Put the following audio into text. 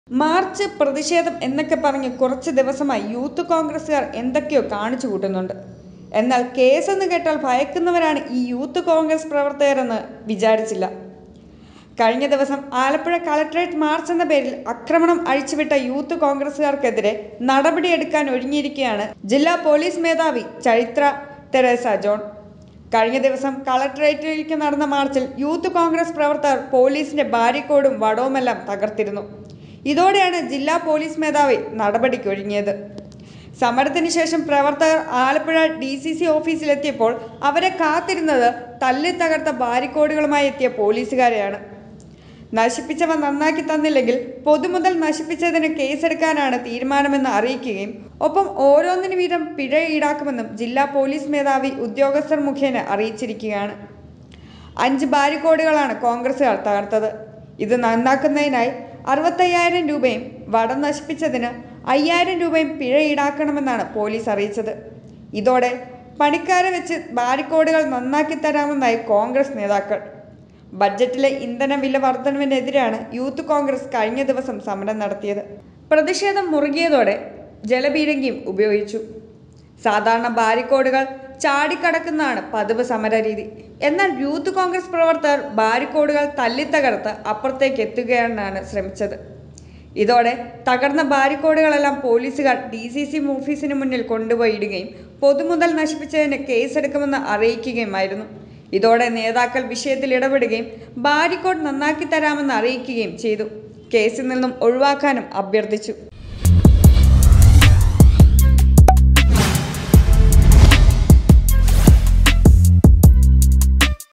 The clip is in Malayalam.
മാർച്ച് പ്രതിഷേധം എന്നൊക്കെ പറഞ്ഞ് കുറച്ച് ദിവസമായി യൂത്ത് കോൺഗ്രസ്സുകാർ എന്തൊക്കെയോ കാണിച്ചു കൂട്ടുന്നുണ്ട്. എന്നാൽ കേസെന്ന് കേട്ടാൽ ഭയക്കുന്നവരാണ് ഈ യൂത്ത് കോൺഗ്രസ് പ്രവർത്തകരെന്ന് വിചാരിച്ചില്ല. കഴിഞ്ഞ ദിവസം ആലപ്പുഴ കളക്ടറേറ്റ് മാർച്ച് എന്ന പേരിൽ ആക്രമണം അഴിച്ചുവിട്ട യൂത്ത് കോൺഗ്രസ്സുകാർക്കെതിരെ നടപടിയെടുക്കാൻ ഒരുങ്ങിയിരിക്കുകയാണ് ജില്ലാ പോലീസ് മേധാവി ചൈത്ര തെരേസ ജോൺ. കഴിഞ്ഞ ദിവസം കളക്ടറേറ്റിലേക്ക് നടന്ന മാർച്ചിൽ യൂത്ത് കോൺഗ്രസ് പ്രവർത്തകർ പോലീസിന്റെ ബാരിക്കേഡും വടവുമെല്ലാം തകർത്തിരുന്നു. ഇതോടെയാണ് ജില്ലാ പോലീസ് മേധാവി നടപടിക്കൊരുങ്ങിയത്. സമരത്തിന് ശേഷം പ്രവർത്തകർ ആലപ്പുഴ DCC ഓഫീസിലെത്തിയപ്പോൾ അവരെ കാത്തിരുന്നത് തല്ലി തകർത്ത ബാരിക്കേഡുകളുമായി എത്തിയ പോലീസുകാരെയാണ്. നശിപ്പിച്ചവ നന്നാക്കി തന്നില്ലെങ്കിൽ പൊതുമുതൽ നശിപ്പിച്ചതിന് കേസെടുക്കാനാണ് തീരുമാനമെന്ന് അറിയിക്കുകയും ഒപ്പം ഓരോന്നിനു വീതം പിഴ ഈടാക്കുമെന്നും ജില്ലാ പോലീസ് മേധാവി ഉദ്യോഗസ്ഥർ മുഖേന അറിയിച്ചിരിക്കുകയാണ്. 5 ബാരിക്കേഡുകളാണ് കോൺഗ്രസുകാർ തകർത്തത്. ഇത് നന്നാക്കുന്നതിനായി 65,000 രൂപയും വടം നശിപ്പിച്ചതിന് 5,000 രൂപയും പിഴ ഈടാക്കണമെന്നാണ് പോലീസ് അറിയിച്ചത്. ഇതോടെ പണിക്കാരെ വെച്ച് ബാരിക്കേഡുകൾ നന്നാക്കി തരാമെന്നായി കോൺഗ്രസ് നേതാക്കൾ. ബജറ്റിലെ ഇന്ധന വില വർധനവിനെതിരെയാണ് യൂത്ത് കോൺഗ്രസ് കഴിഞ്ഞ ദിവസം സമരം നടത്തിയത്. പ്രതിഷേധം മുറുകിയതോടെ ജലപീരങ്കിയും ഉപയോഗിച്ചു. സാധാരണ ബാരിക്കേഡുകൾ ചാടിക്കടക്കുന്നതാണ് പതിവ് സമരരീതി. എന്നാൽ യൂത്ത് കോൺഗ്രസ് പ്രവർത്തകർ ബാരിക്കേഡുകൾ തല്ലിത്തകർത്ത് അപ്പുറത്തേക്ക് എത്തുകയാണെന്നാണ് ശ്രമിച്ചത്. ഇതോടെ തകർന്ന ബാരിക്കേഡുകളെല്ലാം പോലീസുകാർ DCC ഓഫീസിന് മുന്നിൽ കൊണ്ടുപോയി ഇടുകയും പൊതുമുതൽ നശിപ്പിച്ചതിന് കേസെടുക്കുമെന്ന് അറിയിക്കുകയുമായിരുന്നു. ഇതോടെ നേതാക്കൾ വിഷയത്തിൽ ഇടപെടുകയും ബാരിക്കേഡ് നന്നാക്കി തരാമെന്ന് അറിയിക്കുകയും ചെയ്തു. കേസിൽ നിന്നും ഒഴിവാക്കാനും അഭ്യർത്ഥിച്ചു.